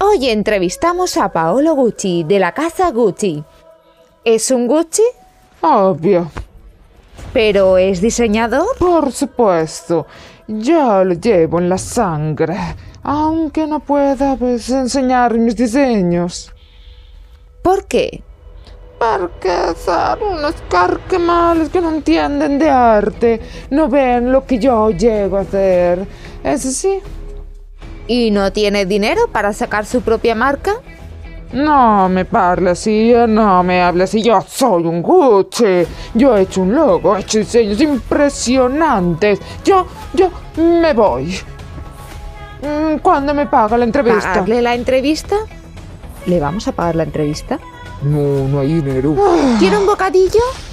Hoy entrevistamos a Paolo Gucci, de la casa Gucci. ¿Es un Gucci? Obvio. ¿Pero es diseñador? Por supuesto. Yo lo llevo en la sangre. Aunque no pueda, enseñar mis diseños. ¿Por qué? Porque son unos carquemales que no entienden de arte. No ven lo que yo llego a hacer. ¿Es así? ¿Y no tiene dinero para sacar su propia marca? No me parle así, no me hable así. Yo soy un Gucci. Yo he hecho un logo, he hecho diseños impresionantes. Yo me voy. ¿Cuándo me paga la entrevista? ¿Pagarle la entrevista? ¿Le vamos a pagar la entrevista? No hay dinero. ¿Quiere un bocadillo?